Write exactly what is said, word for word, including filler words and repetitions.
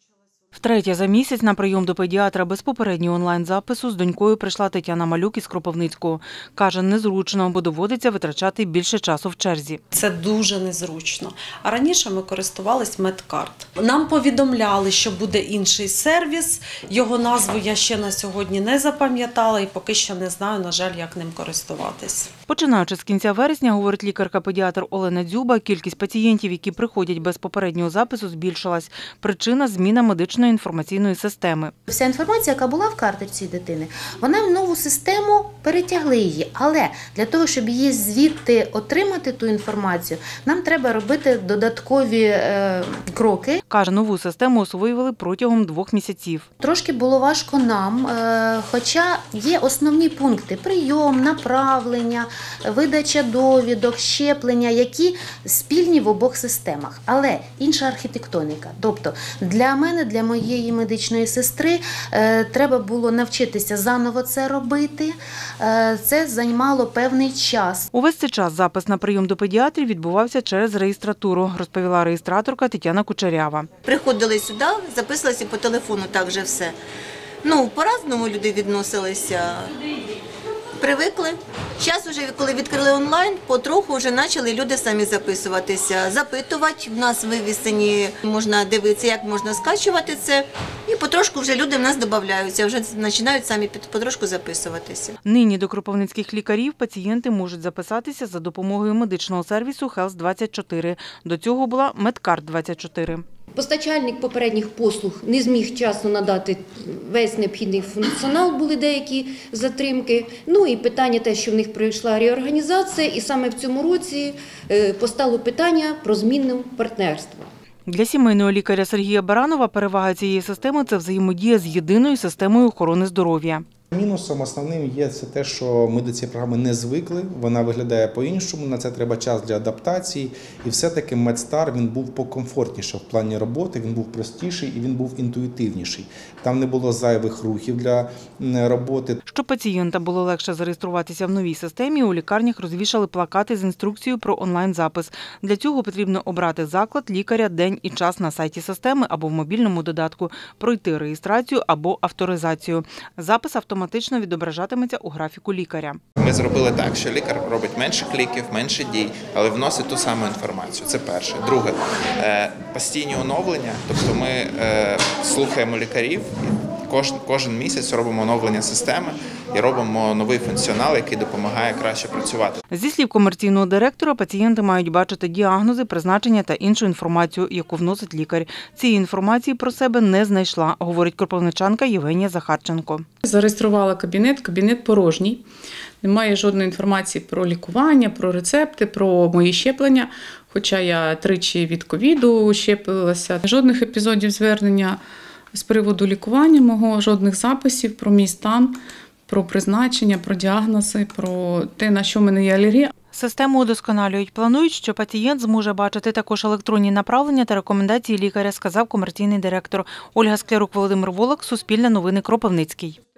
Втретє за місяць на прийом до педіатра без попереднього онлайн-запису з донькою прийшла Тетяна Малюк із Кропивницького. Каже, незручно, бо доводиться витрачати більше часу в черзі. Це дуже незручно. А раніше ми користувались медкарт. Нам повідомляли, що буде інший сервіс. Його назву я ще на сьогодні не запам'ятала і поки що не знаю, на жаль, як ним користуватись. Починаючи з кінця вересня, говорить лікарка-педіатр Олена Дзюба, кількість пацієнтів, які приходять без попереднього запису, збільшилась. Причина – зміна медичної інформаційної системи. Вся інформація, яка була в карточці дитини, вона в нову систему перетягли її. Але для того, щоб її звідти отримати, ту інформацію, нам треба робити додаткові е, кроки. Каже, нову систему освоювали протягом двох місяців. Трошки було важко нам, е, хоча є основні пункти – прийом, направлення, видача довідок, щеплення, які спільні в обох системах. Але інша архітектоніка. Тобто для мене, для моєї медичної сестри е, треба було навчитися заново це робити. Е, це займало певний час. Увесь цей час запис на прийом до педіатрів відбувався через реєстратуру, розповіла реєстраторка Тетяна Кучерява. Приходили сюди, записувалися по телефону, так же все. Ну, по-разному люди відносилися. Привикли. Зараз, вже, коли відкрили онлайн, потроху вже почали люди самі записуватися, запитувати. В нас вивісені, можна дивитися, як можна скачувати це. І потрошку вже люди в нас додаються, вже починають самі потрошку записуватися. Нині до кропивницьких лікарів пацієнти можуть записатися за допомогою медичного сервісу Хелс двадцять чотири. До цього була Медкарт двадцять чотири. Постачальник попередніх послуг не зміг вчасно надати весь необхідний функціонал, були деякі затримки. Ну і питання те, що в них пройшла реорганізація, і саме в цьому році постало питання про зміну партнерства. Для сімейного лікаря Сергія Баранова перевага цієї системи – це взаємодія з єдиною системою охорони здоров'я. Мінусом основним є це те, що ми до цієї програми не звикли, вона виглядає по-іншому, на це треба час для адаптації. І все-таки Медстар, він був покомфортніше в плані роботи, він був простіший і він був інтуїтивніший. Там не було зайвих рухів для роботи. Щоб пацієнта було легше зареєструватися в новій системі, у лікарнях розвішали плакати з інструкцією про онлайн-запис. Для цього потрібно обрати заклад, лікаря, день і час на сайті системи або в мобільному додатку, пройти реєстрацію або авторизацію. Запис автоматично автоматично відображатиметься у графіку лікаря. Ми зробили так, що лікар робить менше кліків, менше дій, але вносить ту саму інформацію. Це перше. Друге, постійні оновлення, тобто ми слухаємо лікарів, і кожен, кожен місяць робимо оновлення системи і робимо новий функціонал, який допомагає краще працювати. Зі слів комерційного директора, пацієнти мають бачити діагнози, призначення та іншу інформацію, яку вносить лікар. Цієї інформації про себе не знайшла, говорить кропивничанка Євгенія Захарченко. Зареєструвала кабінет, кабінет порожній. Немає жодної інформації про лікування, про рецепти, про мої щеплення, хоча я тричі від ковіду щепилася. Жодних епізодів звернення з приводу лікування мого, жодних записів про мій стан, про призначення, про діагнози, про те, на що в мене є алергія. Систему удосконалюють. Планують, що пацієнт зможе бачити також електронні направлення та рекомендації лікаря, сказав комерційний директор. Ольга Склярук, Володимир Волок, Суспільне новини, Кропивницький.